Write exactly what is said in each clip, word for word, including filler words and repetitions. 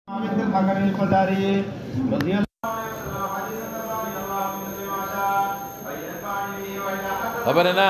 خبرنا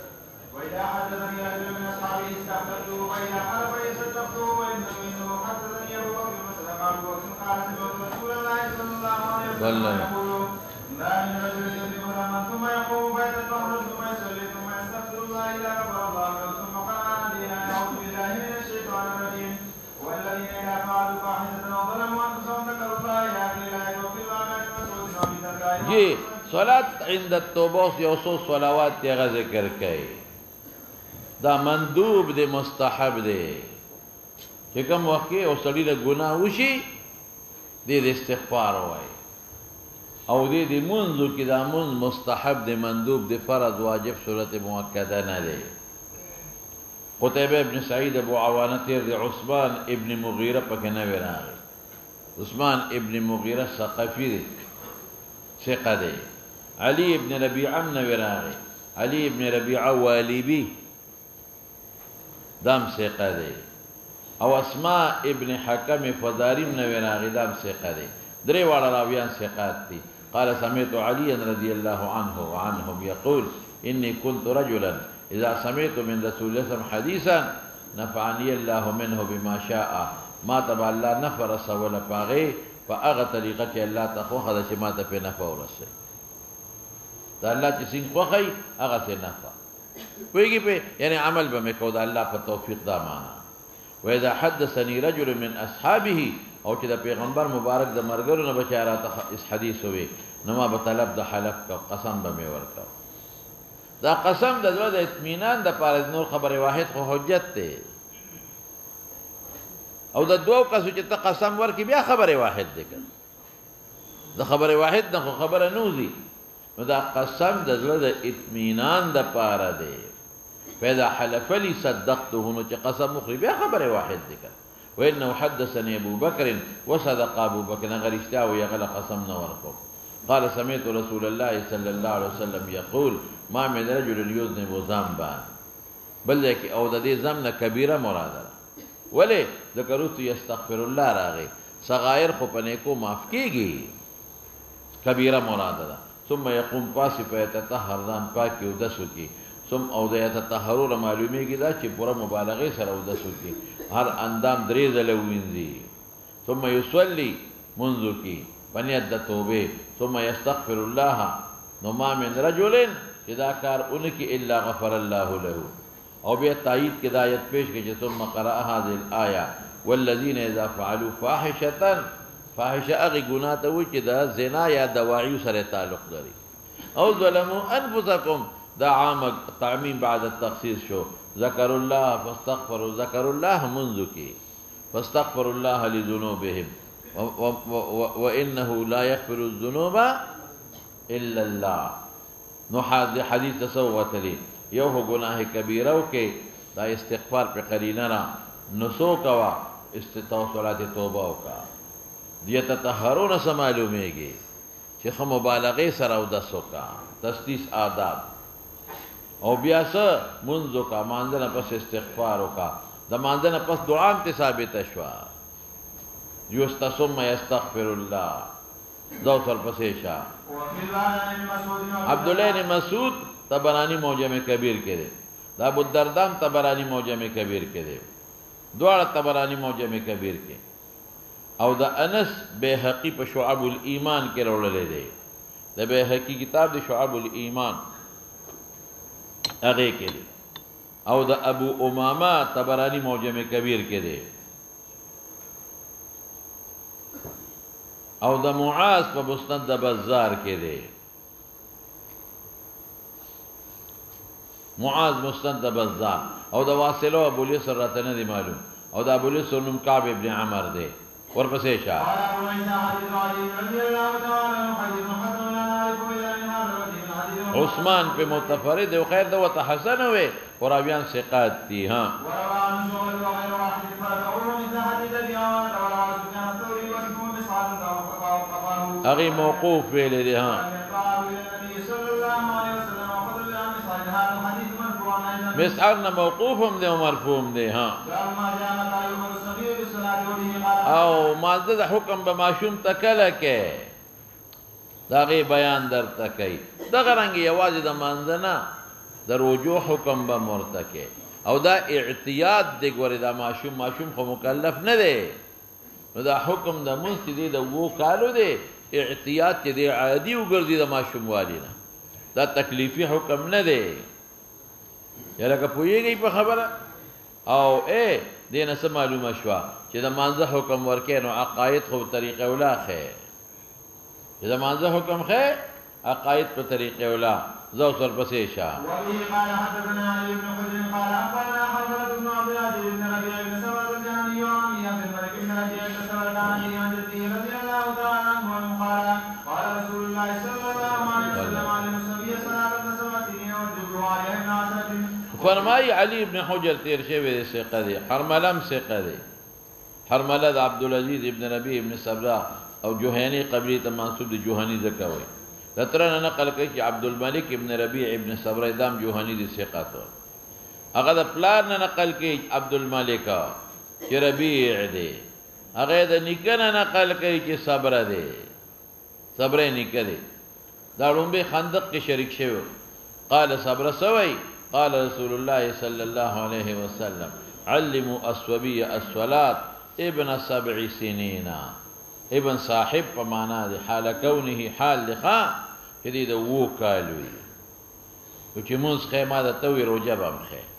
جی صلاة عند التوبه یوسو صلوات یغه ذکر کوي دا مندوب دی مستحب دی چې کوم وخت او سړی له ګناه وشي دې استغفار وای او دې دې منځو کې دا منځ مستحب دی مندوب دی فرض واجب صورت مؤکده نه دی قتيبه ابن سعيد ابو عوانه تیر دی عثمان ابن مغیره پکې نه وراغی عثمان ابن مغیره ثقفی دی ثقه دی علي ابن ربيعه من وراغي علي ابن ربيعه والبي دام ثقه دی او اسماء ابن حكم فداري من وراغي دام ثقه دی درې واړه راویان ثقات دي قال سمعت علي رضي الله عنه وعنهم يقول اني كنت رجلا اذا سمعت من رسول الله صلى الله عليه وسلم حديثا نفعني الله منه بما شاء ما تبع الله نفر سول باغي فاغه طریقه چې الله تخو خدای چې ما ته په نفع ورسه دا الله چې څنګه خوخی هغه څه نفع ویږي په یعنی عمل به مې کو دا الله په توفیق دا معنا و اذا حدثني رجل من اصحابه او چې د پیغمبر مبارک د مرګرو نه بچاره اس حدیث وي نو ما به طلب د حلف کا قسم به مې ورکاو دا قسم د دوه د اطمینان د پاره نور خبره واحد خو حجت ته او د دوه کسو چې ته قسم ورکی بیا خبره واحد دی د خبره واحد نه خبره نوزي نو دا قسم د زړه د اطمینان د پاره دی پیدا حلف لي صدقته نو چې قسم مخري بیا خبره واحد دی وانه حدثني ابو بكر وصدق ابو بكر غريشتا ويغل قسم نه ورکو قال سمعت رسول الله صلى الله عليه وسلم يقول ما من رجل يذنب ذنبا بل لك او د دې ذنب کبیره مراد ده ولی ذکرت یستغفر الله راغی صغائر خو پنه کو معاف کیږي کبیره مراد ده ثم يقوم پاس په تطهر ځان پاکي او دسو کی ثم او د يتطهر معلومه کی دا چې پوره مبالغه سره او دسو کی هر اندام درې ځله وینځي ثم يصلي منذ کی بنیت د توبه ثم يستغفر الله نو ما من رجل اذا کار انکی الا غفر الله له او بیا تایید کی دایت پیش کی ثم قرأ هذه الايه والذين اذا فعلوا فاحشه فاحشه اغه ګناه ته و چې دا زنا یا دواعی سره تعلق لري او ظلموا انفسكم دا عام تعمیم بعد التخصيص شو ذكر الله فاستغفروا ذكر الله منذ کی فاستغفر الله لذنوبهم وانه لا يغفر الذنوب الا الله نو حدیث تصوت لي یو گناہ کبیرہ کے دا استغفار پہ قرینہ را نسو کوا استتوصلات توبہ کا دیت تطہرون سے معلومے گی چخ مبالغه سره او دسو کا تسدیس آداب او بیا سره منځو کا مانځنه پس استغفار کا د مانځنه پس دعا ته ثابت شوا یستثم یستغفر الله دو سر پسې شا عبد الله بن مسعود طبرانی موجم کبیر کې ده دا ابو الدردام طبرانی موجم کبیر کې ده دواړه طبرانی موجم کبیر کې او دا انس بیهقی په شعب الایمان کې راوړل دي د بیهقی کتاب د شعب الایمان هغه کې دي او دا ابو امامه طبرانی موجم کبیر کې ده او دا معاذ په مسند بازار کې ده معاذ مسند بازار او دا واصله ابو الیسر راته نه دی معلوم او دا ابو الیسر نوم کعب ابن عمر دی ورپسې شاه عثمان په متفرد او خیر دا وته حسن وي قرابیان ثقات دي ها اغي موقوف ویل دي ها مسعر نه موقوف هم دی او مرفوع هم دی. ها او مازده د حکم به ماشوم ته کله کې د هغې بیان درته کوي. دغه رنګې یوازې د مانځه نه د روجو حکم به ورته کوي. او دا اعتیاد دی. ګورې دا ماشوم ماشوم خو مکلف نه دی، نو دا حکم د مونځ چې دی د اوو کالو دی، اعتیاد چې دی عادي وګرځي د ماشوم والي نه، دا تکلیفي حکم نه دی. یا لکه پوهېږئ په خبره؟ او ای دې نه څه معلومه شوه چې د مانځه حکم ورکوې نو عقاید خو په طریقې اوله ښې، چې د مانځه حکم ښې عقاید په طریقې اوله زه اوس ورپسې شه. وبه قال حدثنا علي بن حجر قال اخبرنا حضرة بن عبد العزيز بن ربيع بن سبر الجهني وعن عبد الملك بن ربيع بن سبر الجهني عن جده رضي الله تعالى عنه قال قال رسول الله صلى الله عليه وسلم علم الصبي صلاة الصلوات وجبه عليه ابن عشرة. فرمائی علی ابن حجر تیر شوی دی ثقه دی، حرملم ثقه دی. حرمله د عبدالعزیز ابن ربیع ابن سبرا او جوهانی قبلی ته منسوب دی، جوهانی ځکه وایي. د تره نه نقل کوي چې عبدالملک ابن ربیع ابن سبرا دام جوهانی دی ثقه تو. هغه د پلار نه نقل کوي عبدالملک چې ربیع دی، هغه د نیکه نه نقل کوي چې صبره دی، صبره نیکه دی. دا لومبی خندق کې شریک شوی. قال صبره سوی قال رسول الله صلى الله عليه وسلم علموا الصبي الصلاة ابن سبع سنين. ابن صاحب په معنا دی، حال کونه حال لخوا چې دی د اوو کالو وي. نو چې مونځ ښې ما درته ووایي روژه به هم ښې.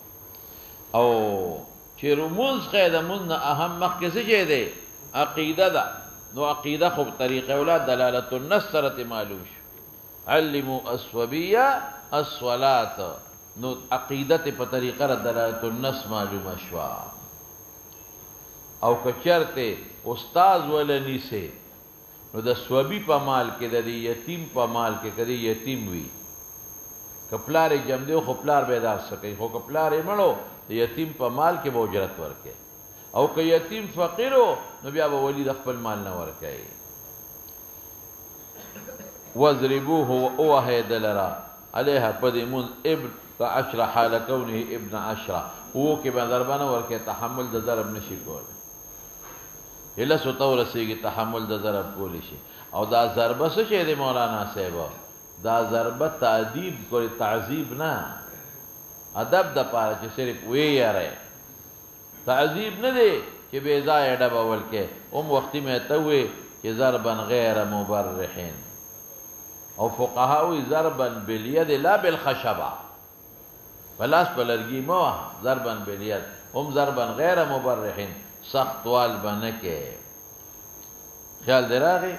او چې مونځ ښې د مونځ نه اهم مخکې څه شی دی؟ عقیده ده. نو عقیده خو په طریقه اوله دلالت النص سره ترې معلوم شو. علموا الصبي الصلاة، نو عقیدت په طریقه را دلالت النص معلومه شوه. او که چرته استاذ ولا نیسه نو د صوبي په مال کې د یتیم په مال کې که یتیم وي، که پلار یې جم دی خو پلار بیدار سکی، خو که پلار یې مړو د یتیم په مال کې به اجرت ورکوي. او که یتیم فقیرو نو بیا به ولي د خپل مال نه ورکوي. وضربوه ووهئ د لره علیها په دې مونځ ابن عشره حال کونه ابن عشره، اوو کې به ضربه نه ورکوي، تحمل د ضرب نشي کولی. لسو ته ورسېږي تحمل د ضرب کولی شي. او دا ضربه څه شی دی مولانا صاحب؟ دا ضربه تعذیب کوي، تعذیب نه، ادب دپاره چې صرف ویېری. تعذیب نه دی چې بې ځایه ډبول کې. هم وختي مې ته ووایې چې ضربا غیر مبرحین. او فقها وایي ضربا بالید لا بالخشبه، په لاس په لرګي مه وهه، ضربا بالید. هم ضربا غیر مبرحین، سخت وال به نه کې. خیال دی راغی؟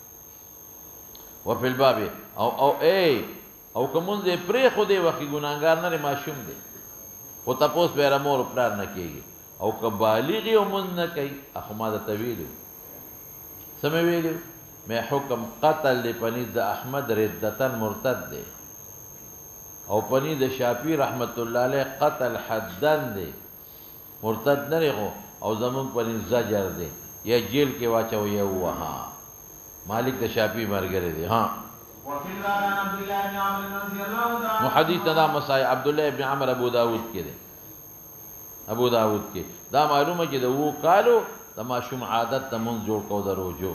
وفي الباب او او ای او که مونځ یې پرېښودی وختي ګناهګار نه دی، ماشوم دی، خو تپوس به یې مور و پلار نه کېږي. او که بالغ یې او مونځ نه کوي، اخو ما درته ویلي وو. څه مې ویلي وو؟ مې حکم قتل دی پنید د احمد ردتن مرتد دی، او پنید د شافعي رحمت الله علیه قتل حدن دی، مرتد نه دی خو. او زمون پنید زجر دی، یا جیل کې واچو یا ووهه. مالک د شافعي ملګری دی. ها نو حدیث نه دا مسایل عبدالله ابن عمر ابو داود کې دی، ابو داود کې دا معلومه چې د اوو کالو د ماشوم عادت ته مونځ جوړ کو د روجو،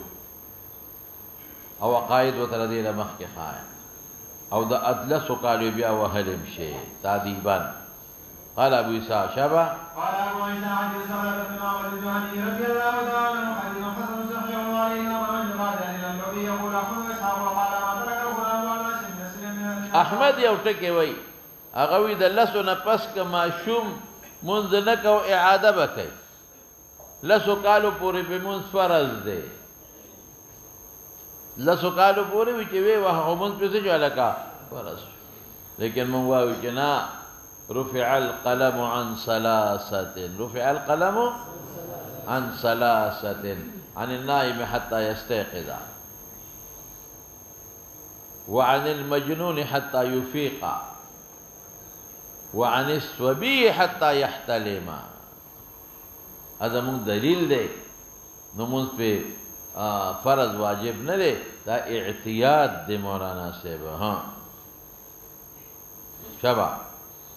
او عقاید ورته د دې نه مخکې ښایي. او د اتلسو کالو بیا وهلی شي تادیبا. قال ابو عیسی شبه قال ابو عیسی حدیث سمرة بن عمر الجهني رضي الله تعالى عنه حديث حسن صحيح عليه نظر من قال ان النبي يقول احمد اسحاق وقال ما ترك غلام ولا شيء مسلم. احمد یو ټکی وایي، هغه وایي د لسو نه پس که ماشوم مونځ نه کو اعاده به کوي. لسو کالو پورې به مونځ فرض دی، لسو کالو پورې وي چې وی وهغه مونځ پې څه شو هلکه فرض شو. لیکن مونږ وایو چې نه، رفع القلم عن ثلاثة، رفع القلم عن ثلاثة، عن النائم حتى يستيقظ، وعن المجنون حتى يفيق، وعن الصبي حتى يحتلم. هذا من دلیل دی. نو مونځ پې فرض واجب نه دی، دا اعتیاد دی مولانا صاحب. ها شبه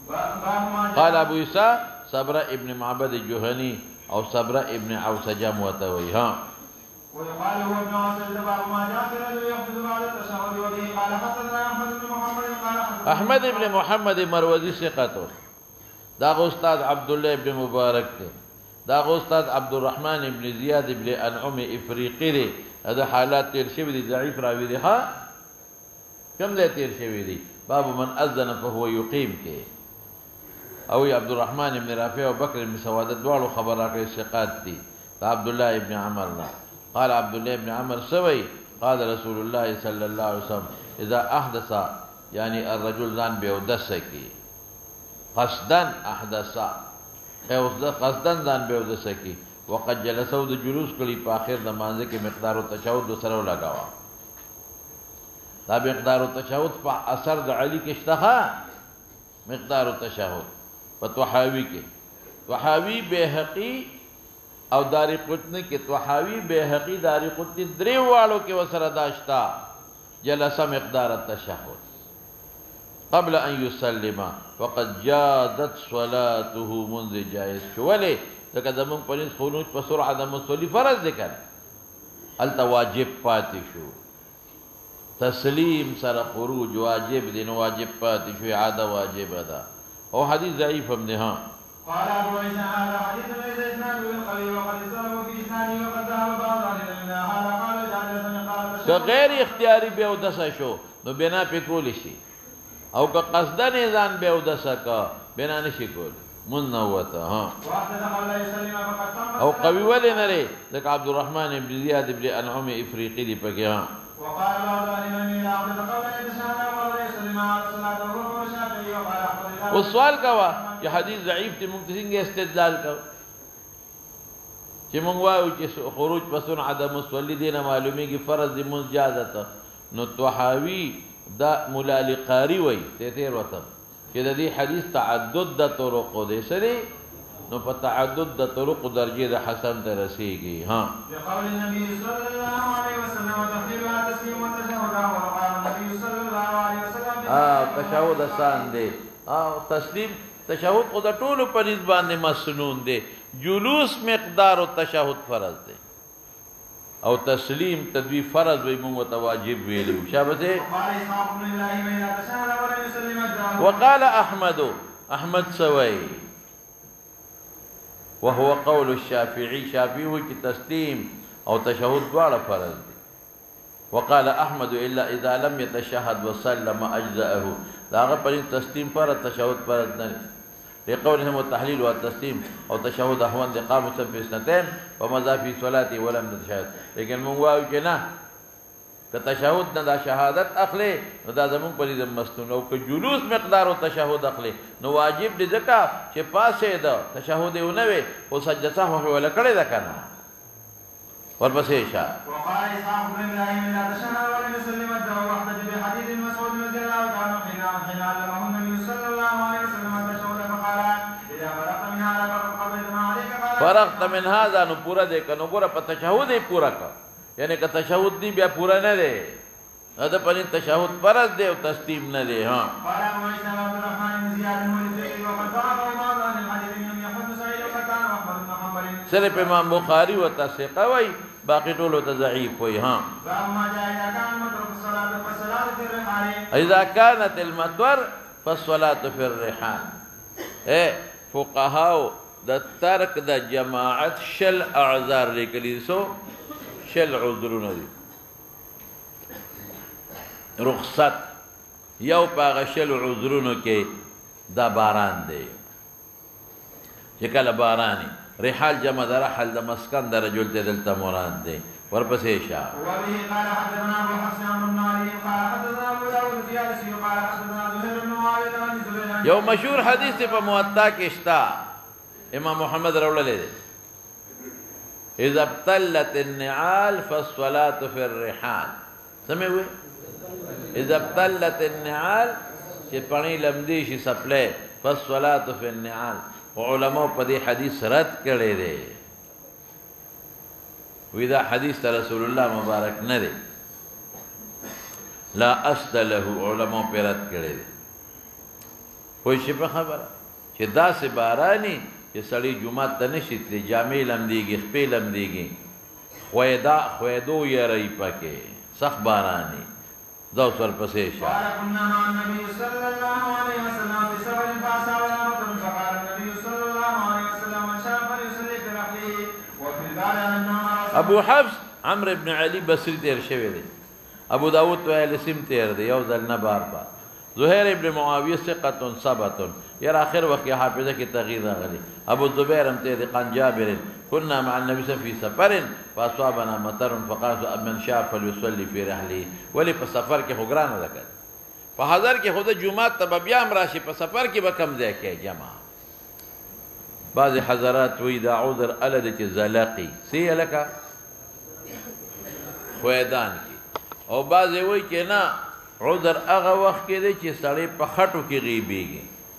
قال ابو عيسى صبر ابن معبد الجهني او صبر ابن عوسجه موتوي ها ويقال هو ابن عوسجه باب ما جاء في الرجل يحدث بعد التشهد وبه قال حدثنا احمد بن محمد قال احمد بن محمد مروزي ثقته دا استاد عبد الله بن مبارك دا استاد عبد الرحمن بن زياد بن انعم افريقي هذا حالات تیر شوی دي ضعیف راوی دي ها کم دې تیر شوی دي باب من اذن فهو يقيم کې او عبد الرحمن بن رافع وبكر بن سواد دوالو خبرات ثقات دي عبد الله بن عمر قال عبد الله بن عمر سوي قال رسول الله صلى الله عليه وسلم اذا احدث يعني الرجل ذان بيودسكي قصدا احدث او قصدا ذان بيودسكي وقد جلسوا د جلوس کلی په اخر د مانځ کې مقدار او تشهود سره لگاوا دا مقدار او تشهود په اثر د علی کې اشتها مقدار او تشهود په طحاوی کې طحاوی بهقی او داری قطنی کې طحاوی بهقی داری قطنی درې والو کې وسره داشتا جلس مقدار التشهد قبل ان يسلم وقد جادت صلاته منذ جائز شوله لکه زمون پنځ خونوج په سرعه د مصلي فرض ذکر الته واجب پاتې شو تسلیم سره خروج واجب دي نو واجب پاتې شو عاده واجب ده او حدیث ضعیف هم ده ها قال ابو عيسى هذا حديث ليس اسناده بالقوي وقد ضربوا في اسناده وقد ذهب بعض اهل العلم هذا قال جعل قال که غیر اختیاري به ودسه شو نو بنا پکول شي او که قصدا نه ځان به ودسه کا بنا نشي کول منوته ها او قوي ولې نه لري ځکه عبد الرحمن بن زياد بن انعم افريقي دی پکې ها وقال بعض اهل العلم لا عبد قول يتشهد ولا يسلم على الصلاه وهو الشافعي وقال احمد او سوال کوا چې حدیث ضعیف ته ممکن استدلال کو چې مونږ وایو چې خروج پسون عدم مصلی دینه معلومیږي فرض دی مجازته نو طحاوی دا مولا لقاری وای ته تیر وته چې د دې حدیث تعدد د طرق دي سره نو په تعدد د طرق درجه د حسن ته رسیږي ها بقول النبي صلى الله عليه وسلم وتحليلها تسليم وتشهد وقال النبي صلى الله عليه وسلم اه تشهد آسان دی اه تسلیم تشهد خود ټول په نسبت باندې مسنون دی جلوس مقدار او تشهد فرض دی او تسلیم تدوی فرض وي مو واجب ویلو شابته وقال احمد احمد سوي وهو قول الشافعي شافعي وي تسلیم او تشهد دواړه فرض دي وقال احمد الا اذا لم يتشهد وسلم اجزاءه داغه پر تسلیم پر تشهد فرض نه لقولهم التحليل والتسليم او تشهد احوان دي قاموا في اثنتين وماذا في صلاتي ولم تشهد لیکن مونږ وایو چې نه که تشهد نه دا شهادت اخلي نو دا زمون په دې مستون او که جلوس مقدار او تشهد اخلي نو واجب دي ځکه چې پاسه ده تشهد یې نه وي او سجده هو ولا کړی ده کنه ورپسې شه وقال اسحاق بن ابراهيم لا تشهد ولم يسلم الدعوه واحتج بحديث مسعود رضي الله عنه حين حين علمه النبي صلى الله عليه وسلم التشهد فقال اذا فرغت من هذا فقد قضيت ما عليك قال فرغت من هذا نو پورا دے کنو ګوره په تشهود یې پورا کا یعنی که تشهود دی بیا پورا نه دی دا په تشهود فرض دی او تسلیم نه دی ها قال ابو عيسى عبد الرحمن بن زياد المولدي وقد ضعف بعض عن الحديث من يحب سعيد وكان احمد بن حنبل صرف امام بخاری و تصحیح وی باقی ټول ته ضعیف وی ها فاما جاء اذا كان مترك الصلاه فالصلاه في الرحال اذا كانت المطر فالصلاه في الرحال اے فقهاء د ترک د جماعت شل اعذار لیکلی سو شل عذرونه دي رخصت یو پاغه شل عذرونو کې دا باران دی چې کله باراني رحال جمع در رحل د مسکن در رجل ته دلته مراد دی ورپسې شه وبه قال حدثنا ابو حسن بن علي قال حدثنا ابو داود الزيادسي قال حدثنا زهير بن معاويه عن زبير یو مشهور حدیث په موطا کې شتا امام محمد راوړل دی اذا ابتلت النعال فالصلاه في الرحال سمعوا اذا ابتلت النعال چې پانی لمدي شي سپلې فالصلاه في النعال علماء په دې حدیث رد کړي دي وې دا حدیث رسول الله مبارک نه دی لا اصل له علماء په رد کړي دي پوه شي په خبره چې داسې باراني چې سړی جومات ته نشي تللی جامې لمدېږي خپې لمدېږي خویدا خویدو یری پکې سخت باراني دا اوس ورپسې شه قال كنا مع النبي صلى الله عليه وسلم في سفر فأصابنا مطر فقال النبي صلى الله عليه وسلم من شاء فليصلي في رحله وفي البال عن النوم ابو حفص عمرو ابن علي بصری تیر شوی دی ابو داود طیالسیم تیر دی یو ځل نه بار بار زهیر ابن معاویه ثقة ثبت یار آخر وقت حافظه کې تغییر راغلی ابو الزبیر هم تیر قان جابر كنا مع النبي صلى الله عليه وسلم في سفر فاصابنا مطر فقال من شاء فليصلي في رحله ولی په سفر کې هوګران راکړ په حضر کې خود جمعه ته بیا هم راشي په سفر کې به کم ځای کې جمع بعض حضرات وی دا عذر الد چې زلقي سی لکه خویدان کی او بعضی وی چې نه عذر هغه وخت کې دی چې سړی په خټو کې غیبیږي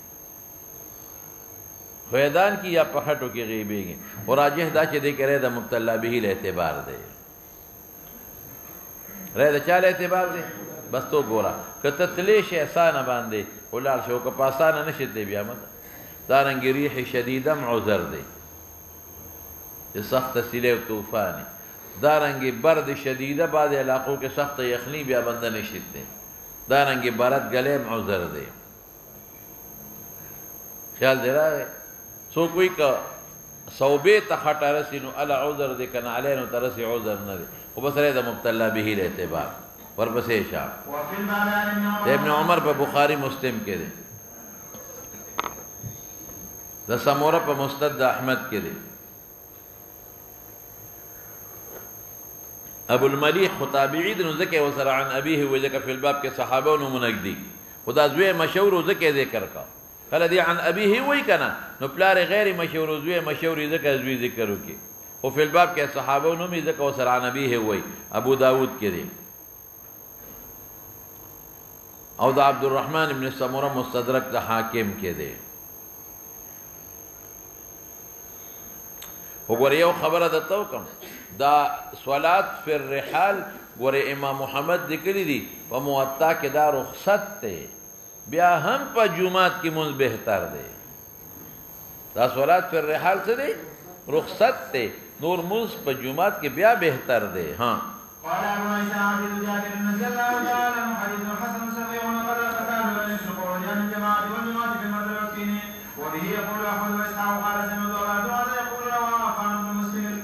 خویدان کی یا په خټو کې غیبیږي او راجح دا چې دی کرے د مبتلا به له اعتبار دی رې دا چاله اعتبار دی بس تو ګورا کته تلې شي اسانه باندې ولال شو که پاسانه نشي دی بیا مت دارنګ ریح شدیده عذر دی چې سخت سیله او طوفان دارنګ برد شدیده بعد علاقوں کې سخت یخنی بیا بنده نشي دی دارنګ برد گلے عذر دی خیال دی راغی سو کوئی کا صوبه ته خټه رسی نو الا عذر دی کنه علینو ترسی عذر نه دی او بس رې د مبتلا به له اعتبار ورپسې شاه ابن عمر په بخاری مسلم کې دی د سموره په مستد احمد کې دی ابو الملیح خطابعی د ذکر وسر عن ابيه وذکر في الباب کې صحابه نو منقدي خدا زوی مشهور ذکر ذکر کا کله دی عن ابيه وای کنه نو پلار غیر مشهور زوی مشهور ذکر زوی ذکر وکي او په الباب کې صحابه نو می ذکر وسر عن ابيه وای ابو داود کې دی او د عبد الرحمن ابن سموره مستدرک د حاکم کې دی وګوره یو خبره ده توکم دا صلات فی الرحال ګوره امام محمد ذکر دی په موطا کې دا رخصت ته بیا هم په جمعات کې مونږ بهتر دی دا صلات فی الرحال څه دی رخصت ته نور مونږ په جمعات کې بیا بهتر دی ها قال ابو عيسى عبد الجابر رضي الله تعالى عنه حديث حسن صحيح وقد قتال بين الشقوق وجان الجماعه والجماعه في المدرسين وبه يقول احمد واسحاق قال سمعت الله تعالى يقول رواه عن مسلم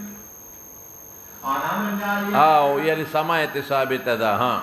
او یعنی سماعت ثابت ده ها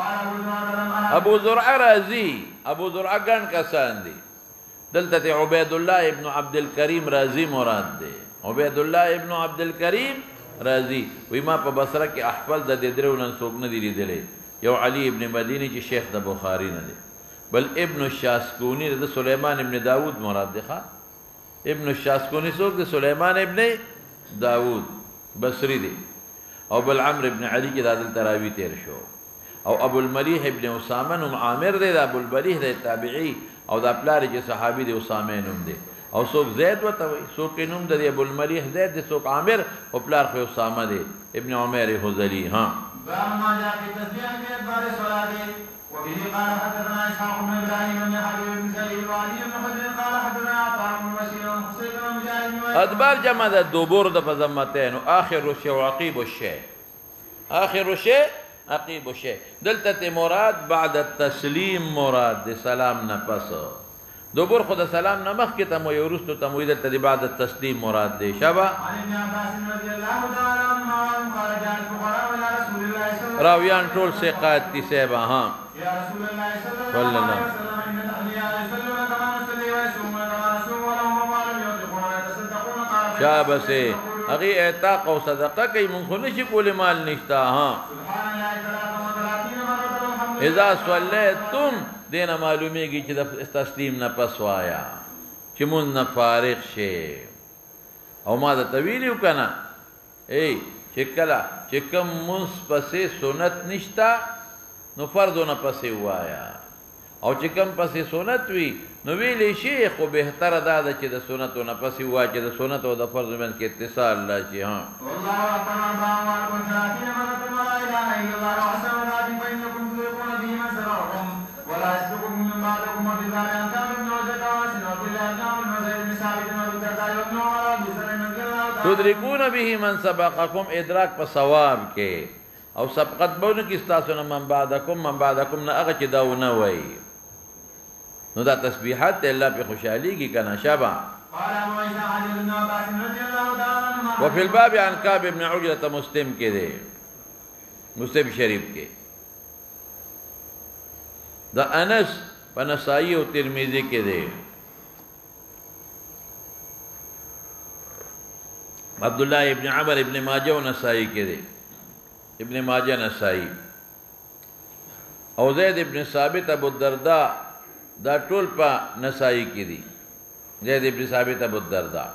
ابو زرع رازی ابو زرع گن کسان دی دلته عبید الله ابن عبد الکریم رازی مراد دی عبید الله ابن عبد الکریم رازی وی ما په بصره کې احفل د درو نن څوک نه دی لیدلې یو علی ابن مدینی چې شیخ د بخاری نه دی بل ابن الشاسکونی د سلیمان ابن داود مراد دی ښا ابن الشاسکونی څوک د سلیمان ابن داود بصری دی او بل عمرو ابن علی کې د عدل تراوی تیر شو او ابو الملیح ابن اسامه نوم عامر دی د ابو الملیح د تابعی او د پلار چې صحابي دی اسامه نوم دی او څوک زید وته وي څوک نوم د ابو الملیح زید دی څوک عامر او پلار خو اسامه دی ابن عمر حذلی ها باب ما جاء في التسبيح في ادبار الصلاه وبه قال حدثنا اسحاق بن ابراهيم بن حبيب بن زيد وعلي بن حجر قال حدثنا عطاء بن بشير وحسين بن مجاهد ادبار جمع د دوبور د فزمتين اخر الشيء وعقيب الشيء اخر الشيء عقيب الشيء دلته مراد بعد التسليم مراد د سلام نه پس دوبور خود سلام نه مخ کې ته مو یورستو ته مو دلته بعد التسليم مراد دی شبا عن عباس رضي الله تعالى عنه قال جاء الفقراء الى رسول الله صلى الله عليه وسلم راویان ټول ثقات دي سبا ها يا رسول الله صلى الله عليه وسلم ان الانبياء يصلون كما نصلي ويصومون كما نصوم ولهم اموال ينفقون ويتصدقون قال شابسه اغي اعتاق او صدقه کوي مونږ نشي کول مال نشتا ها سبحان الله ثلاثة وثلاثين مرة والحمد لله اذا صليتم دینه معلومیږي چې د تسلیم نه پس وایا چې مون نه فارغ شي او ما د طویل وکنه ای چې کله چې کوم مونږ پسې سنت نشتا نو فرض نه پسې وایا او چې کوم پسې سنت وي نو ویلې شي خو بهتر ده چې د سنت نه پسې وایا چې د سنت او د فرض من کې اتصال لا شي ها والله اكبر الله اكبر ثلاثين مرة لا اله الا الله وحسن ذاتي فانكم تذوقون به من سرعكم ولا يسبقكم من بعدكم وفي ذلك ان كان من وجهك تدركون به من سبقكم ادراک په ثواب کې او سبقت بونه کې تاسو نه من بعدکم من بعدکم نه هغه چې داونه وای نو دا تسبیحات الله په خوشحالي کې کنه شابه. وفي الباب عن كعب بن عجرة مسلم کې دی مسلم شریف کې دا انس په نسائی او ترمذی کې دی عبد الله ابن عمر ابن ماجه او نسائی کې دی ابن ماجه نسائی او زید ابن ثابت ابو الدرداء دا ټول په نسائی کې دي زید ابن ثابت ابو الدرداء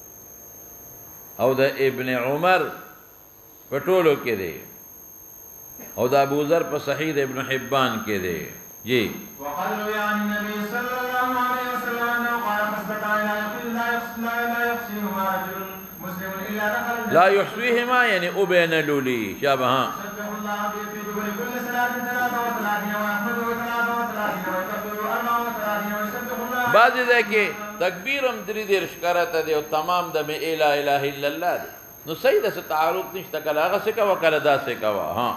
او دا ابن عمر په ټولو کې دی او دا ابو ذر په صحیح ابن حبان کې دی جی. وقال روي عن النبي صلى الله عليه وسلم انه قال خصلتان لا يحصيهما لا يحصيهما رجل مسلم الا دخل لا يحصيهما يعني ابين لولي شابه ها سبح الله في دبر كل صلاه ثلاثه وثلاثين واحمده ثلاثه وثلاثين ويكبر اربعه وثلاثين ويسبح الله بعض ځای کې تکبیر هم درې دېرش کرته دی او تمام د مې لا اله الا الله دی نو صحیح ده څه تعارض نشته کله هغه څه کوه کله داسې کوه ها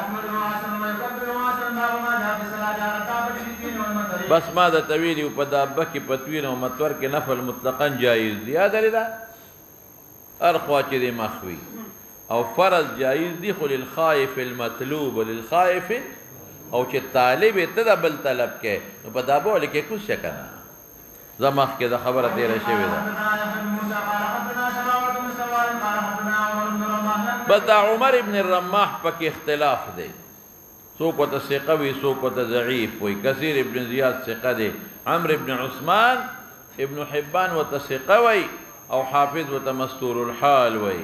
بس ما د طویل او په دابه کې پتوین او متور کې نفل مطلقاً جایز دی یاد لري دا هر خوا چې دی مخوي او فرض جایز دی خو للخائف المطلوب وللخائف او چې طالب ته د بل طلب کې نو په دابه ولې کې کوم څه کنه زمخ کې د خبره تیره شوې ده بس دا عمر ابن الرماح پکې اختلاف دی څوک ورته ثقه وي څوک ورته ضعیف وي کثیر ابن زیاد ثقه دی عمرو ابن عثمان ابن حبان ورته ثقه وي او حافظ ورته مستور الحال وي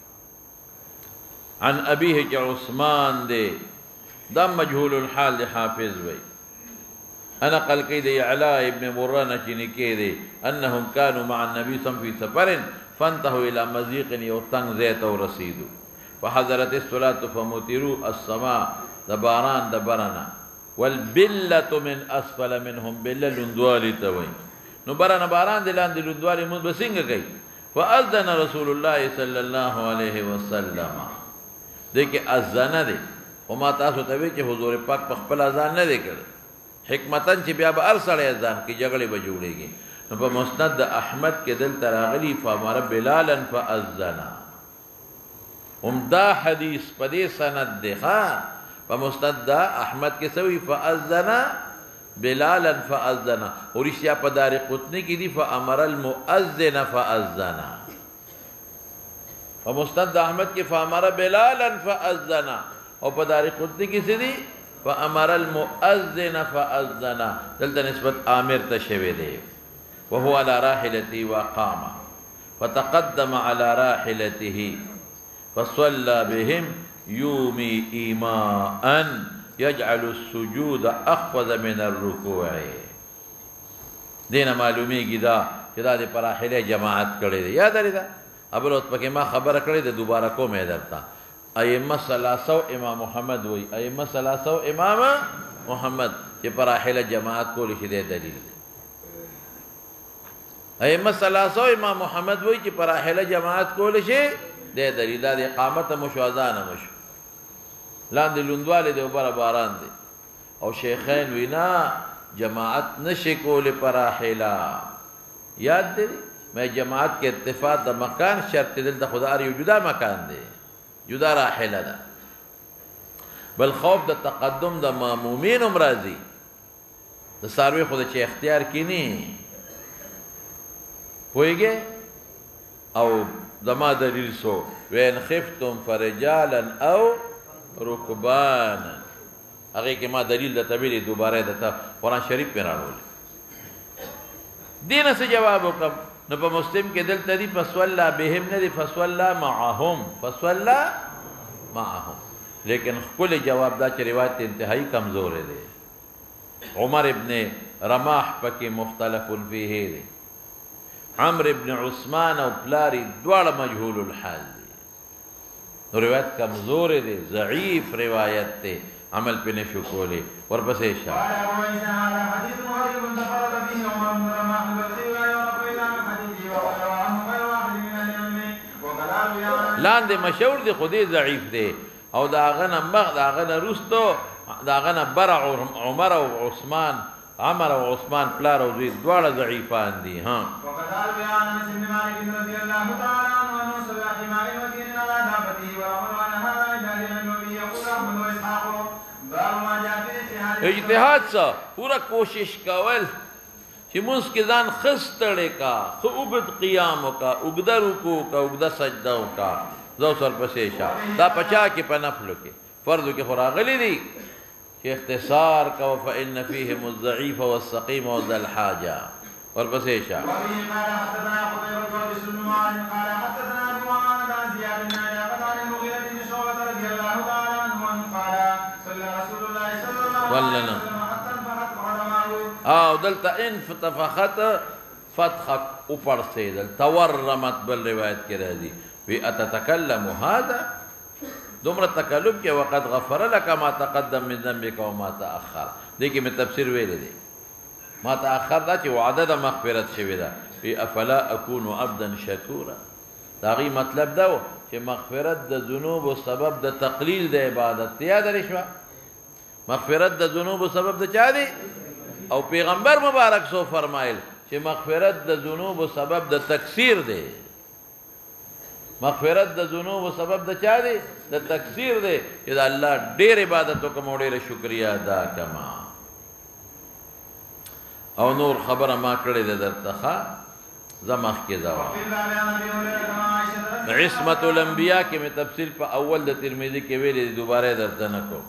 عن ابيه چې عثمان دی دا مجهول الحال دی حافظ وي انا قال كيد علاء ابن مرانة نكيدي انهم كانوا مع النبي صلى الله عليه وسلم في سفر فانتهوا الى مزيق يوتن زيت ورسيدوا فحضرت الصلاة فمطروا السماء دباران دبرنا والبلة من اسفل منهم بلة لندوالي توي نبرنا باران دلان دي لندوالي من بسنگ گئی فاذن رسول الله صلى الله عليه وسلم دیکھ اذن دے وما تاسو توی کہ حضور پاک خپل اذان نه دی کړ حکمتن چې بیا به هر سړی اذان کې جګړې به جوړېږي نو په مسند د احمد کې دلته راغلي فامر بلالا فاذن عمده حدیث په دې سند دی ښه په مسند د احمد کې سوي فاذن بلالا فاذن او رشیا په دار قطنی کې دي فامر المؤذن فاذن په مسند د احمد کې فامر بلالا فاذن او په دار قطنی کې څه دي فامر المؤذن فاذن دلته نسبت عامر ته شوی دی وهو على راحلته وقام فتقدم على راحلته فصلى بهم يومي ايماء يجعل السجود اخفض من الركوع دینه معلومیږي دا چې دا د پراحله جماعت کړي دی یاد لري دا ابلوت پکې ما خبره کړې ده دوباره کومه درته ائمه ثلاثه امام محمد وای ائمه ثلاثه امام محمد چې پراحله جماعت کول شي د دلیل ائمه ثلاثه امام محمد وای چې پراحله جماعت کول شي د دلیل د اقامت مشوازانه مشو لاندې لوندواله د وبره باران دي او شیخین وینا جماعت نشي کول پراحله یاد دي میں جماعت کے اتفاق دا مکان شرط دل دا خدا ریو جدا مکان دے جدا راحلہ دا بل خوف دا تقدم دا مامومین امراضی دا ساروی خدا چے اختیار کی نہیں ہوئی گے او دما دلیل سو وین خفتم فرجالا او رکبانا اگے کہ ما دلیل دا طبیلی دوبارہ دا قرآن شریف پہ راڑو لے دین سے جواب حکم نو په مسلم کې دلته دی فصلا بهم نه دی فصلا معهم فصلا معهم لیکن کل جواب دا چې روایت انتهایی کمزور دی عمر ابن رماح پکې مختلف فيه دی عمرو ابن عثمان او پلاری دواړه مجهول الحال دی نو روایت کمزور دی ضعیف روایت دی عمل پہ نشو کولے ورپسے شاہ وقال لاندې مشهور دی خو دې ضعیف دی او د هغه نه مخ د هغه نه وروستو د هغه نه بره عمر او عثمان عمر او عثمان پلار او زوی دواړه ضعیفان دي ها وقد روي عن انس بن مالك رضي الله تعالى عنه انه صلى حمار وكيل على دابته وامر ان هذا جاهل النبي يقول احمد واسحاق باب ما جاء في اجتهاد اجتهاد څه پورا کوشش کول چې مونږ کې ځان خستړې کا خو اوږد قیام وکا اوږده رکوع کا اوږده سجده وکا زو سر پسې شه دا پچا کې په نفلو کې فرضو کې خو راغلي دي چې اختصار کا فإن فيهم الضعيف والسقيم وذا الحاجة ورپسې شه وبه قال حدثنا قتيبة وبشر بن معاذ قال حدثنا ابو معاذ عن زياد بن علاقة عن المغيرة بن شعبة رضي الله تعالى عنه أنه قال صلى رسول الله صلى الله عليه وسلم حتى انفحت قدماه او دلته انفتفخت فتحك وپړسېدل تورمت بل روایت کې راځي وی اتتکلم هذا دومره تکلم کې وقت غفر لك ما تقدم من ذنبك وما تاخر دې کې مې تفسیر ویلې دي ما تاخر دا چې وعده د مغفرت شوی ده وی افلا اكون عبدا شکورا دا غي مطلب دا چې مغفرت د ذنوب او سبب د تقلیل د عبادت یاد لري شو مغفرت د ذنوب او سبب د چا دی او پیغمبر مبارک سو فرمایل چې مغفرت د ذنوب او سبب د تکثیر دی مغفرت د ذنوب او سبب د چا دی د تکثیر دی چې د الله ډېر عبادت وکم او ډېر شکریا ادا کما او نور خبره ما کړې ده درته زمخ کې دا عصمت الانبیاء کې مې تفصیل په اول د ترمذی کې ویلې دوباره درته نه کو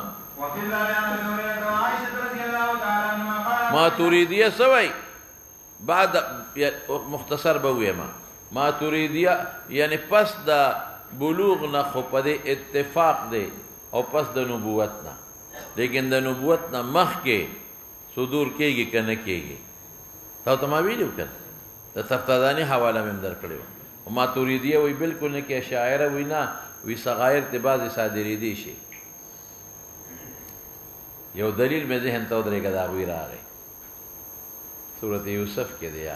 ما تريديه سوي بعد مختصر بويما ما تريديه یعنی پس د بلوغ نه خو په دې اتفاق دی او پس د نبوت نه لیکن د نبوت نه مخ کې صدور کېږي کنه کېږي تا ته ما ویلو کړ د تفتادانی حواله مې در کړو او ما تريديه وی بالکل نه کې شاعر وی نه وی صغایر ته بعض صادری دي شي یو دلیل مې ذهن ته درېګا دا وی راغی سورۃ یوسف کې دی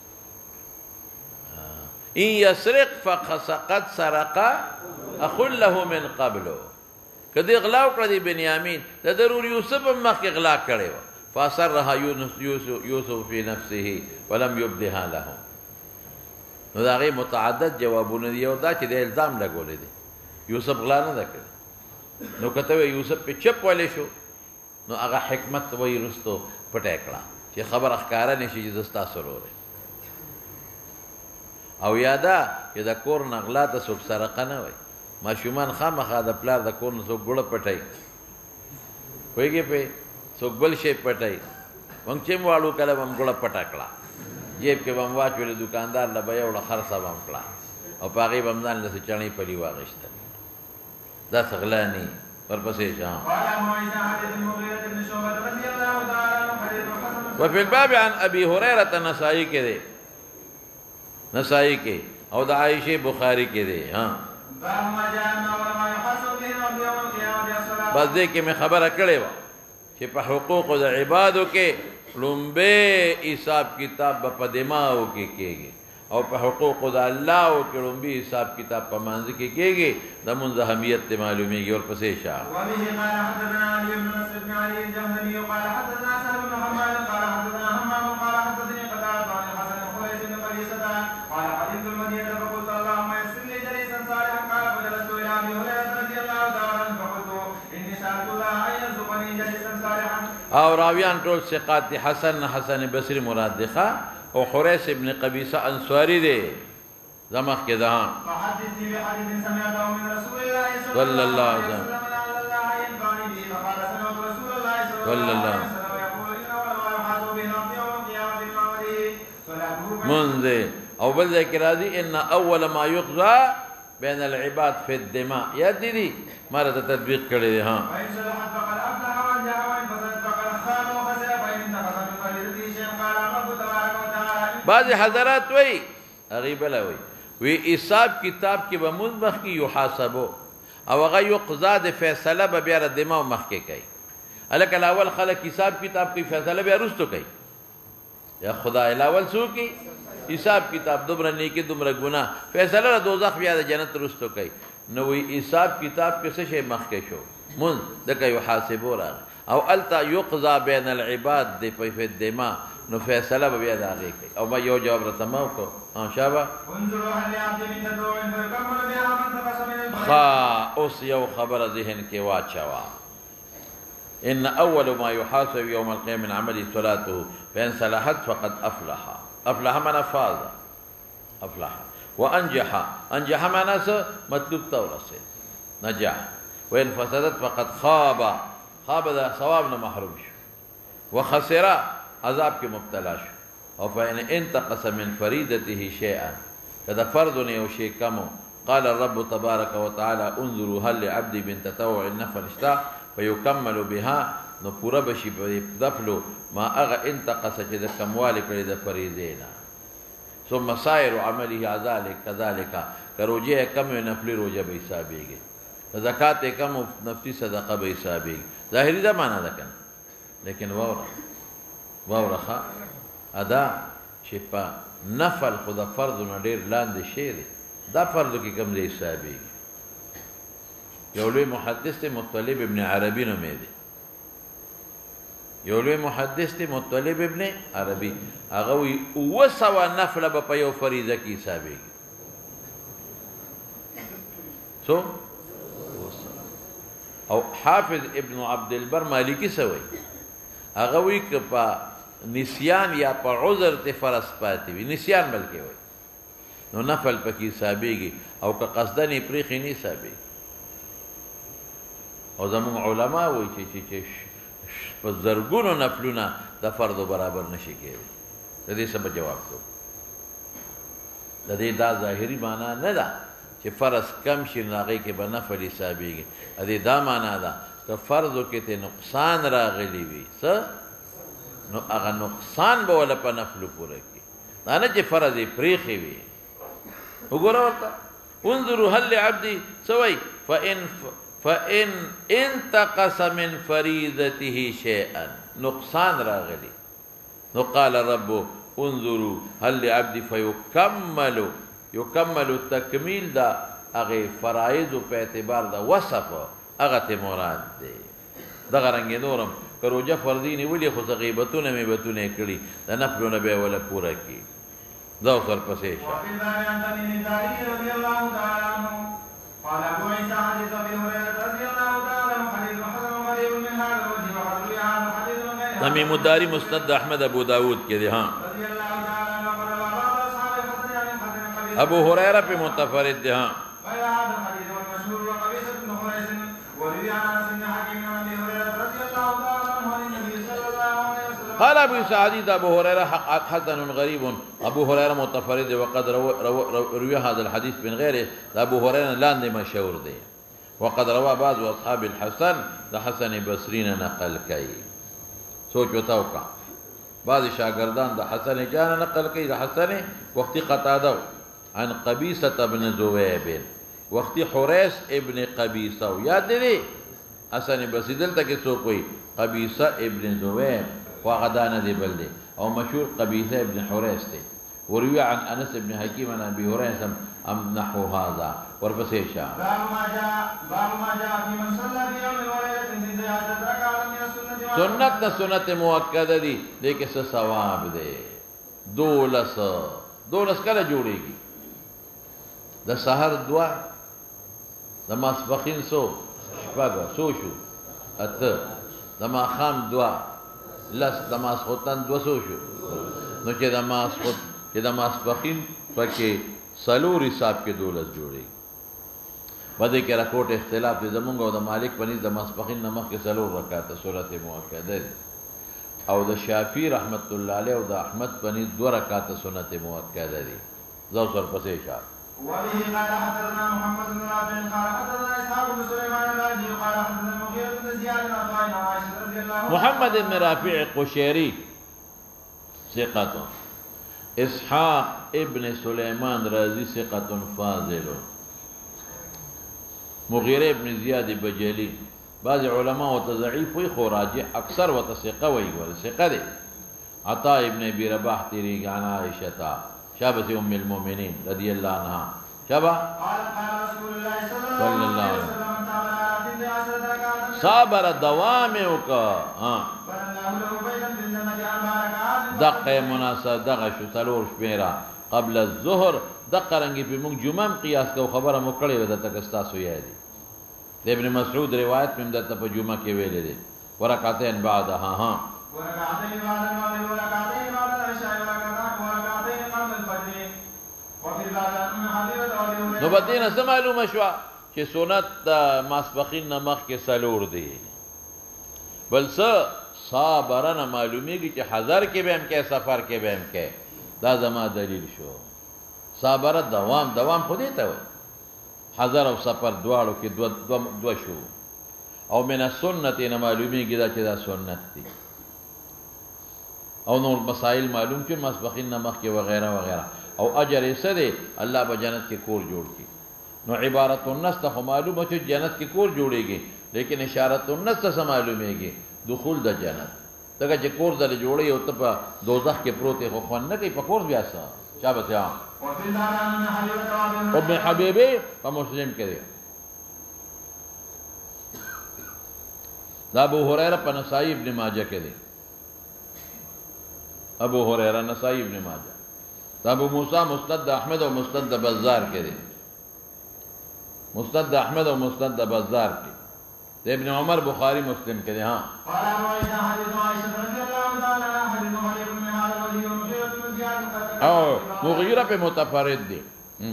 ان يسرق فقد سرق اخ له من قبل کدی اغلا کړی دی بنیامین د ضرور یوسف مخ کې اغلا کړي فاسرها یوسف یوسف فی نفسه ولم يبدها له نو دا غي متعدد جوابونه دی او دا چې د الزام لګولې دي یوسف غلا نه کړ نو کته یوسف په چپ ولې شو نو هغه حکمت وای رستو پټه کړه چې خبر اخکار نشي چې دستا سره او یادا چې د کور نغلا ته څوک سرقه نه وای ماشومان خامخا د پلار د کور نه څوک ګوړه پټای وایږي په څوک بل شي پټای مونږ چې موالو کله هم ګوړه پټا کړه جیب کې هم واچول دکاندار لا بیا وړ خرڅه هم کړه او پاغي هم ځان له چړې پلی واغشته دا څغلانی ورپسې ځان وفي الباب عن ابي هريره النسائي کې دی نسائی کے او دا عائشہ بخاری کے دے ہاں بس دے کہ میں خبر اکڑے وا کہ پا حقوق دا عبادو کے لنبے حساب کتاب با دماغو کے کیے گے او پا حقوق دا اللہ کے لنبے حساب کتاب پا منز کے کیے گے دا منز اہمیت تے معلومی گی اور پسے شاہ وبه قال حدثنا علي بن نصر بن علي الجهنمي قال حدثنا سهل بن حماد قال حدثنا همام قال حدثني قتادة عن الحسن بن قيس بن قبيصة قال قدمت المدينة فقلت اللهم يسر لي جليسا صالحا قال فجلست إلى أبي هريرة رضي الله تعالى عنه فقلت إني سألت الله أن يرزقني جليسا صالحا او راویان ټول ثقات دي حسن حسن بصری مراد دي او حریث ابن قبیصہ انصاری دے زمخ کے دہاں فحدثني بحديث سمعته من رسول الله صلى الله عليه وسلم لعل الله ينفعني به فقال سمعت رسول الله صلى صلى الله الله عليه وسلم يقول إن أول ما يحاسب به العبد يوم القيامة بعمله صلاته منذ او بل ذکر راضی ان اول ما يقضى بين العباد في الدماء یا دیدی مارا تا تطبیق کرے دے ہاں وإن صلحت فقد أفلح وانجح وإن فسدت فقد خاب وخسر فإن انتقص من فريضته شيئا قال رب تبارك وتعالى بعض حضرات وی غریب لا وی وی حساب کتاب کې به مطبخ کې یحاسبو او هغه یقضا د فیصله به بیا د دماغ مخ کې کوي الک الاول خلق حساب کتاب کې فیصله بیا رستو کوي یا خدا الاول سو کی حساب کتاب دومره نیکی دومره ګناه فیصله د دوزخ بیا د جنت رستو کوي نو وی حساب کتاب کې څه شی مخکې شو مون دغه یحاسبو راغی او التا یقضى بین العباد د په الدماء نو فیصله به بیا داږي کوي او ما یو جواب راته ما وکړو ان شابه خا اوس یو خبره ذهن کې واچوا ان اول ما يحاسب يوم القيامه من عمل صلاته فان صلحت فقد افلح افلح من فاز افلح وانجح انجح معناه مطلوب تورسه نجاح وان فسدت فقد خاب خاب ذا ثواب محروم شو وخسر عذاب کې مبتلا شو او فإن انتقص من فريدته شيئا كذا فرض او شيء كم قال الرب تبارك وتعالى انظروا هل لعبدي من تطوع النفل اشتا فيكمل بها نو پورا بشي دفلو ما اغا انتقص چې د کموالي کړي د فریضینا ثم سائر عمله ذلك كذلك کروجه کم نفلی روزه به حسابيږي زکات کم نفلی صدقه به حسابيږي ظاهري دا معنا ده کنه لیکن وره وره ادا چې په نفل خدا فرض نه ډیر لاندې شی دی دا فرض کې کم دی حسابيږي یو لوی محدث دی مطلب ابن عربی نومې دی یو لوی محدث دی مطلب ابن عربی هغه وی اوه سوه نفله به په یو فریضه کې حسابېږي څو او حافظ ابن عبد البر مالکی څه وایي هغه وی که په نسیان یا په عذر ته فرض پاتې وي نسیان بلکې وایي نو نفل پکې حسابېږي او که قصدن یې پرېښي نه حسابېږي او زموږ علما وایي چې چې په زرګونو نفلونه د فردو برابر نشي کېدی د دې څه به جواب کوو د دې دا ظاهري معنا نه ده چې فرض کم شي نو هغې کې به نفل حسابېږي د دې دا معنا ده که فرضو کې ته نقصان راغلی وي څه نو هغه نقصان به وله په نفلو پوره کړي دا نه چې فرض یې پرېښې وي وګوره ورته انظروا هل لعبدي څه وایي فإن فإن انتقص من فريضته شيئا نقصان راغلي نو قال رب انظروا هل لعبدي فيكمل يكمل التكميل دا اغه فرائض په اعتبار دا وصف اغه مراد دی دغه رنګ نورم کروجه فرضی نیولې خو غیبتونه مې بتونه کړي د نفلونه به ولا پورا کی دا سر پسې قال ابو عيسى حديث ابي هريره رضي الله تعالى عنه حديث حسن غريب من هذا الوجه وقد روي عنه حديث غير تميم الداري مسند احمد ابو داود کې دي ها رضي الله تعالى عنه قال بعض اصحاب الحسن عن حسن ابو هريره په متفرد دي ها غير هذا الحديث والمشهور وقبيصه بن خريس وروي عن انس بن حكيم عن ابي هريره رضي الله تعالى عنه عن النبي صلى الله عليه وسلم قال ابو سعيد ابو هريره حسن غريب ابو هريره متفرد وقد روى هذا الحديث من غيره ابو هريره لاندې مشهور دی وقد روى بعض اصحاب الحسن ده حسن بصري نقل کوي سوچ وتاوکا بعض شاگردان ده حسن جان نقل کوي ده حسن وقتی قتاده عن قبيصه ابن ذويب وقتی حريث ابن قبيصه یاد دی حسن بصري دلته کې څوک وي قبيصه ابن ذويب وغدان دي بلدي او مشهور قبيصه ابن حريث دي وروي عن انس بن حكيم عن ابي هريره ام نحو هذا ورفسيشا باب ما جاء باب ما جاء في من صلى في يوم وليله زياده ركعه من السنه سنت سنت مؤکده دي لیکن څه ثواب دی دولس دولس کله جوړيږي د سحر دعا د ماسپخین سو شپږ سو شو اته د ماښام دعا لس د ماسخوتن دو سو شو نو چې د ماسخوت چې د ماسپخین پکې څلور حساب کې دولس جوړي بده کې راکوټ اختلاف دی زمونږ او د مالک پنځ د ماسپخین نه مخکې څلور رکعاته سورت مؤکده او د شافعي رحمت الله علیه او د احمد پنځ دو رکعاته سنت مؤکده دي زو سر پسې شاه وبه قال حدثنا محمد بن رافع قال حدثنا اسحاق بن سليمان الرازي قال حدثنا المغيرة بن زياد عن عائشة رضي الله عنها محمد بن رافع القشيري ثقة اسحاق ابن سليمان رازي ثقة فاضل مغيرة بن زياد بجلي بعض علماء وتضعيف وي خراجي اكثر وتثقه وي ثقه دي عطاء ابن ابي رباح تيري عن عائشة شابت ام المؤمنین رضی اللہ عنہ شابا صلی اللہ علیہ وسلم صابر دوام وکا ہاں دقه مناسب دغه شو تلور شمیرا قبل الظهر دقه رنگی پی مونگ جمعم قیاس کو خبر مکڑی و دتا کستاسو یادی دی ابن مسعود روایت میں دتا پا جمعہ کے ویلے دی ورکعتین بعد ہاں ہاں ورکعتین بعد المغرب ورکعتین بعد العشاء ورکعتین قبل الفجر وفي بعد نو بدینا څه معلومه شوه چې سنت د ماسپخین نه مخکې څلور دی بل څه صابره نه معلومیږي چې حضر کې به هم کې سفر کې به هم کې دا زما دلیل شو صابره دوام دوام خو دې ته وایي حضر او سفر دواړو کې دو, دو, دو شو او من السنت نه معلومیږي دا چې دا سنت دی او نور مسائل معلوم چې ماسپخین نه مخکې وغیرہ وغیرہ او اجر یې څه دی الله به جنت کې کور جوړ کړي نو عبارت النص ته معلومه چې جنت کې کور جوړیږي لیکن اشارت النص ته معلومیږي دخول د جنت دغه چې کور در جوړي او ته په دوزخ کې پروت خو خوان نه کوي په کور بیا څه چا به ځا ابن حبیبی په مسلم کې دی دا ابو هريره په نسائی ابن ماجه کې دی ابو هريره نسائی ابن ماجه دا ابو موسی مستد احمد او مستد بازار کې دی مستد احمد او مستد بازار کې ابن عمر بخاری مسلم کے ہاں او مغیرہ پہ متفرد دی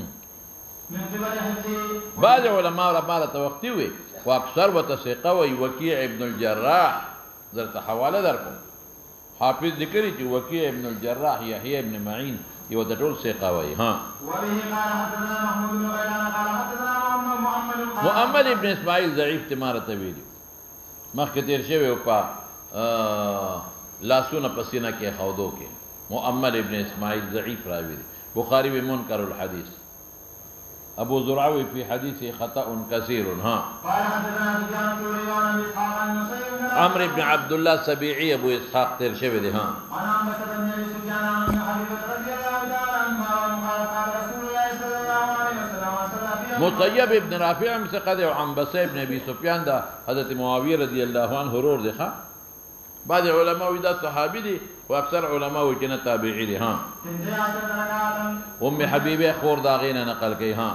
بعض علماء علماء توقتی ہوئے وہ اکثر و تسیقہ وی وکیع ابن الجراح ذرا حوالہ در کو حافظ ذکری چی وکیع ابن الجراح یحیی ابن معین یہ وہ دٹول سیقہ وی ہاں محمد ابن اسماعیل ضعیف تمہارا طویلی مخ کے تیر شوی اوپا لاسون پسینہ کے خودوں کے محمد ابن اسماعیل ضعیف راوی دی بخاری بھی منکر الحدیث ابو زرعوی فی حدیث خطأ کثیر ہاں عمر ابن عبداللہ سبیعی ابو اسحاق تیر شوی دی ہاں مطیب ابن رافع ہم سے قدع عنبسہ ابن ابی سفیان دا حضرت معاویہ رضی اللہ عنہ حرور دیکھا بعض علماء دا صحابی دی و اکثر علماء جنہ تابعی دی ہاں ام حبیب خور داغین نقل کی ہاں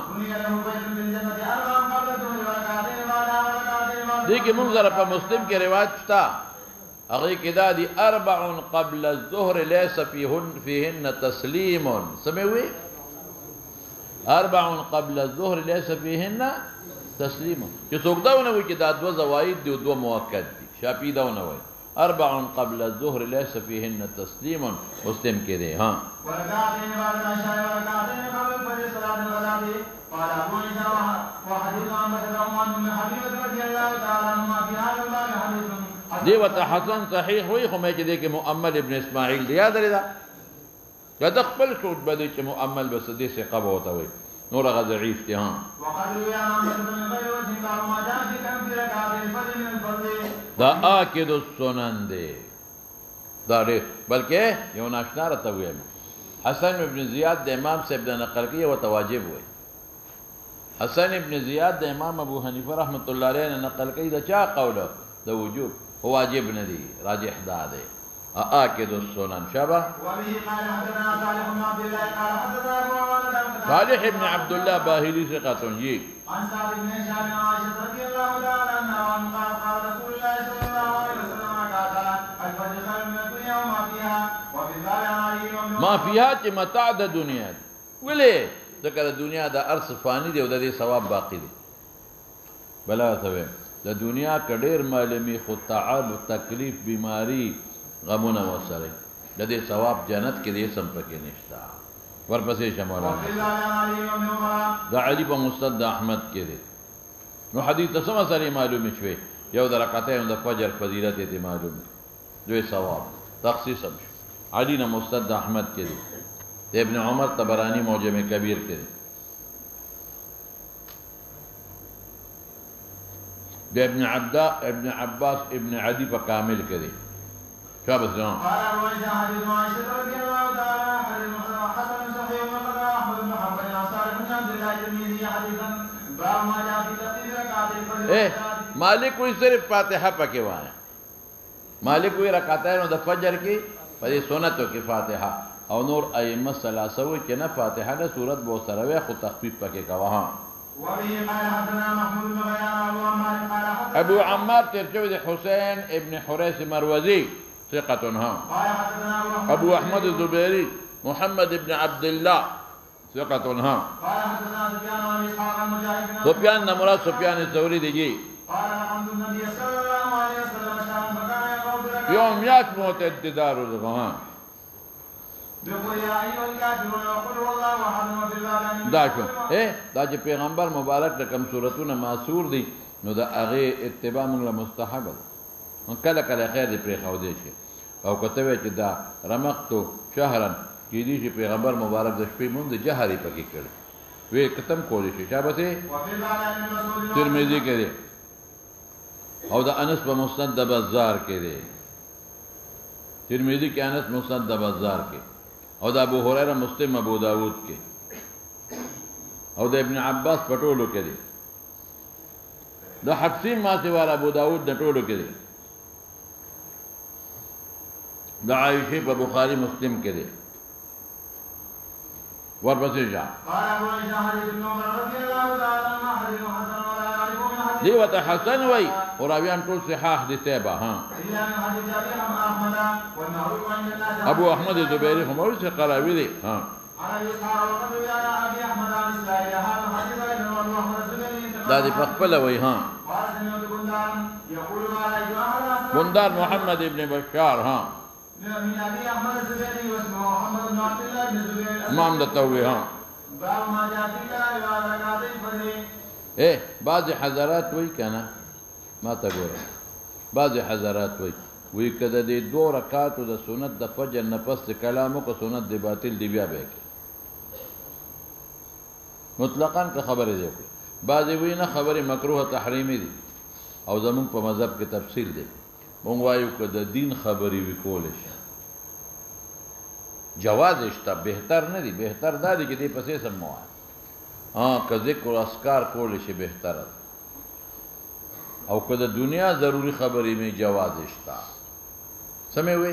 دیکھ منظر پا مسلم کے روایت شتا اغیق دا دی اربع قبل الظہر لیس فیہن تسلیم سمے ہوئی اربع قبل الظهر ليس فيهن تسليم چې څوک دا ونه وي چې دا دوه زواید دي او دوه مؤکد دي شاپی دا ونه وي اربع قبل الظهر ليس فيهن تسليم مسلم کې دي ها ورکعتين بعد العشاء ورکعتين قبل الفجر صلاة الغداء قال ابو عيسى وحديث عن عثمان بن حبيب رضي الله تعالى عنهما في هذا الباب حديث دی وته حسن صحیح وي خو مې چې دې کې مؤمل ابن اسماعیل دی یاد لري دا یا د خپل شوت بده چې مؤمل بس دې سے قبه ہوتا وي نور غ ضعیف دي ها دا آکد السنن دی دا ډېر بلکې یو ناشنا راته ویم حسن ابن زیاد د امام صاحب د نقل کوي او تواجب وي حسن ابن زیاد د امام ابو حنیفه رحمت الله علیه نه نقل کوي دا چا قول د وجوب هو واجب نه دی راجح دا دی آکد السنن شبه صالح ابن عبداللہ باہلی سے قاتل جی ما فیها چی متاع دا دنیا دی ولی دکر دنیا دا ارس فانی دی و دا دی ثواب باقی دی بلا سویم دا دنیا کډیر معلومی خود تعال و تکلیف بیماری غمونه وسره د دې ثواب جنت کې دې سم پکې نشتا ورپسې شمولا دا علی په مستد احمد کې دې نو حدیث څه مسله معلومه شوه یو د رکعتین د فجر فضیلت دې معلومه دوی ثواب تخصیص هم علی نه مستد احمد کې دې ابن عمر طبرانی معجم کبیر کې دې د ابن عبد ابن عباس ابن عدی په کامل کې دې شابس جان قال أبو عيسى حديث عائشة رضي الله تعالى حديث حسن صحيح وقد رواه أحمد بن حنبل عن صالح بن عبد الله الترمذي حديثا باب ما جاء في ترتيب ركعات الفجر. اے مالک وی صرف فاتحہ پکې وایي. مالک وی رکعتین د فجر کې په سنتو کې فاتحہ او نور ائمه ثلاثه وی چې نه فاتحہ د سورت بو سره وي خو تخفیف پکې کوه. وبه قال حدثنا محمود بن غيان ابو عمار قال حدثنا ابو عمار ترجمه حسين ابن حريث مروزي ثقة ها. قال حدثنا ابو احمد الزبيري محمد بن عبد الله ثقة ها. قال حدثنا سفيان بن اسحاق عن مجاهد بن سفيان مراد سفيان الثوري دي قال الحمد النبي صلى الله عليه وسلم شان فكان يقرأ بركعتين يوم يات موت انتدار ها بقول يا ايها الكافرون وقل هو الله احد وفي الباب دا شو اے دا چې پیغمبر مبارک د کوم سورتونه معصور دي نو دا هغه اتباع موږ له مستحب ده. کله کله خیر دې پرې خو دې شي او کته وی چې دا رمقتو شهرا کې دي چې پیغمبر مبارک د شپې مونږ جهري پکې کړ وی ختم کولی شي شابته ترمذی کې دي او دا انس په مسند د بازار کې دي. ترمذی کې انس مسند د بازار کې او دا ابو هريره مسلم ابو داود کې او دا ابن عباس پټولو کې دي. دا حفصین ما سوار ابو داود د ټولو کې دي. دا عائشہ په بخاری مسلم کې دي. ورپسې جا قال ابو عيسى حديث ابن عمر رضي الله تعالى عنه حديث حسن ولا يعرف من حديث دی وته حسن وای او راویان ټول صحاح دي تابع ها. الا من حديث ابي احمد والمعروف عند الناس ابو احمد الزبيري هم اول څه قراوي دي ها. على اسحاق وقد روى عن ابي احمد عن اسرائيل هذا حديث ابن عمر الزبيري دا دي خپل وای ها. قال سمعت بندان يقول ما لا يجوز بندار محمد ابن بشار ها من ابي احمد الزبيري واسمه محمد بن عبد الله بن الزبير امام دتوي ها. باب ما جاء في الله ركعتي الفجر. اے بعض حضرات وای کنه ما ته ګوره بعض حضرات وای وی کده دې دو رکعاتو د سنت د فجر نه پس کلامو کو سنت دی باطل دی بیا به مطلقاً که خبره دی بعض وی نه خبره مکروه تحریمی دي او زمون په مذهب کې تفصیل دی. مونږ وایو که د دین خبرې وکول شي جواز شته بهتر نه دی. بهتر دا دی چې دې پسې سم مو ها که ذکر او اسکار کول شي بهتر او که د دنیا ضروری خبرې می جواز شته سمې وي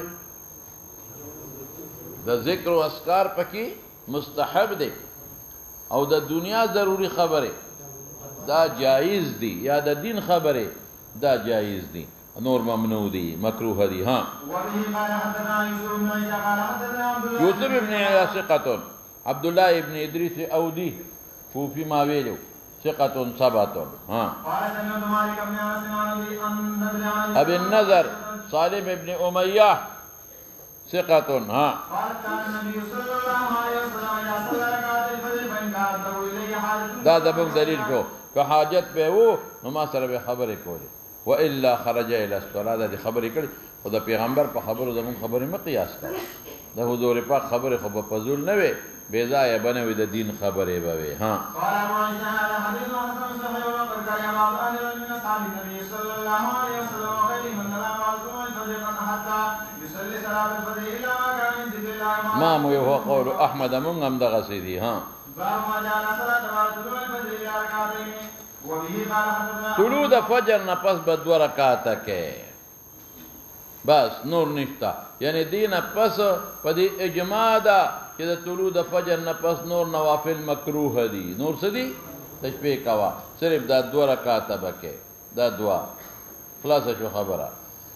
د ذکر او اسکار پکې مستحب دی او د دنیا ضروری خبره دا جایز دی یا د دین خبره دا جایز دی نور ممنوع دی مکروه دی ها. وبه قال حدثنا يوسف بن عيسى قال حدثنا عبد الله یوسف ابن عیاش ثقة عبد الله ابن ادریس اودی کوفی ما ویلو ثقة ثبت ها. قال سمعت مالك بن انس عن ابي النذر صالح ابن اميه ثقة ها. قال كان النبي صلى الله عليه وسلم اذا صلى ركعتي الفجر فان كانت له اليه حاجه دا د موږ دلیل شو که حاجت به وو نو ما سره به خبرې کولې والا خرج الى الصلاه د خبرې کړي او د پیغمبر په خبرو زمون خبرې مقیاس کړه د حضور پاک خبرې خو په فضول نه وي بے ځای بنوي د دین خبرې به وي ها. قال ابو عيسى هذا حديث حسن صحيح وقد كان بعض اهل من اصحاب النبي صلى الله عليه وسلم وغيرهم من كلام معصوم الفجر حتى يصلي صلاه الفجر الا ما كان من ذكر الله ما مو هو قول احمد من هم دغه سيدي ها. باب ما جعل صلاه بعد طلوع الفجر الى ركعتين. وبه قال حدثنا طلوع د فجر نه پس به دو رکعاته کې بس نور نشتا یعنی دینه پس په دې اجماع ده چې د طلوع د فجر نه پس نور نوافل مکروه دي. نور څه دي تشبیه کوا صرف دا دو رکعاته بکې دا دعا خلاص شو خبره.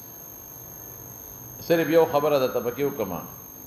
صرف یو خبره ده تبکې وکما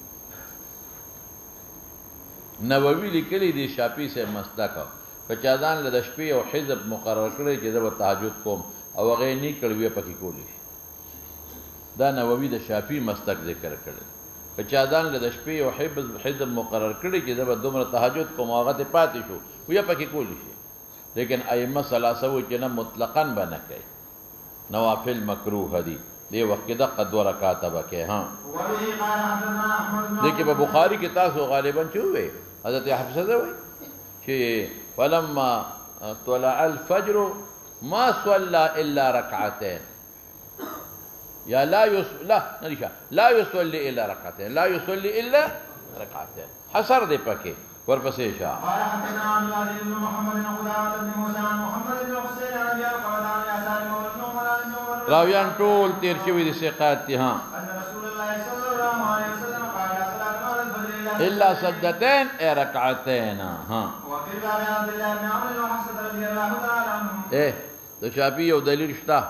نووي لیکلي دي شافعي سے مسلک کچا ځان له شپې او حزب مقرر کړی چې د تهجد کوم او هغه نه کړوي پکې کولی دا نووي د شافعي مسلک ذکر کړی کچا ځان له شپې او حزب حزب مقرر کړی چې د دومره تهجد کوم هغه ته پاتې شو ویا پکې کولی شي لیکن ائمه ثلاثه و چې نه مطلقاً بنه کوي نوافل مکروه دي دی وخت کې د قد ورکعات بکې ها. وبه قال حدثنا احمد دغه په بخاری کې تاسو غالبا چوي حضرت حفصه ده وي چې فلما طلع الفجر ما صلى الا ركعتين یا لا یس لا نریشا لا یصلی الا رکعتین لا یصلی الا رکعتین حصر دے پکے ورپسې شاه قال حدثنا عن العزيز بن محمد بن قدامة بن موسى عن محمد بن حسين عن ابي القعدان يا سالم بن عمر عن عمر راویان ټول تیر شوي دي ثقات دي ها ان رسول الله صلى الله عليه وسلم قال صلاة على الفجر الا سجدتين اي ركعتين ها وفي باب عبد الله بن عمرو وحفصة رضي الله تعالى عنهم ايه د شافعي یو دلیل شته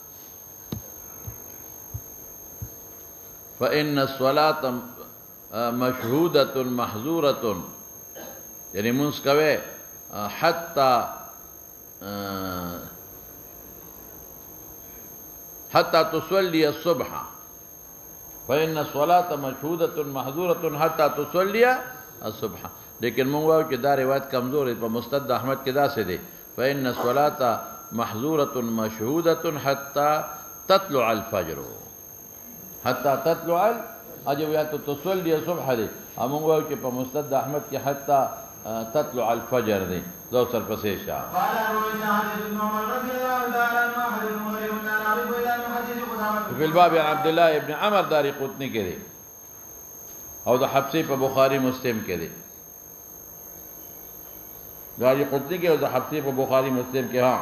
فإن الصلاة مشهودة محظورة يعني منس کوي حتى حتى تصلي الصبح فإن الصلاة مشهودة محظورة حتى تصلي الصبح لیکن مونږ وایو چې دا روایت کمزور دی په مستد احمد کې داسې دی فإن الصلاة محظورة مشهودة حتى تطلع الفجر حتى تطلع اجو یا تصلي الصبح دی مونږ وایو چې په مستد احمد کې حتى تطلع الفجر دی زو سر پسې شه قال روينا حديث ابن عمر رضي الله تعالى عنه حديث مغير بن نعرف الى حديث قدامة في الباب عن عبد الله ابن عمر داري قطني کې دی او د حبسي په بخاري مسلم کې دی داري قطني کې او د حبسي په بخاري مسلم کې ها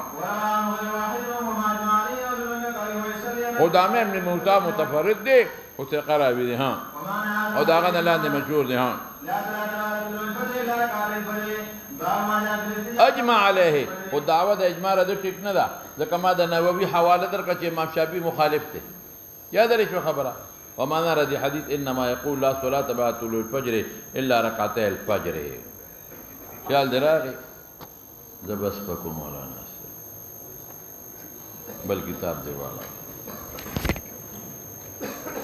قدامه ابن موسى متفرد دی او ثقه راوي دی ها او دا غنه لاندې مشهور دی ها اجمع عليه او دعوه د اجماع را د ټیک نه ده ځکه ما د نووي حواله درکړه چې امام شافعي مخالف دی یاد لري شو خبره وما نرى دي حديث انما يقول لا صلاه بعد طلوع الفجر الا ركعتي الفجر خیال دراغي زبس پکو مولانا بل کتاب دی والا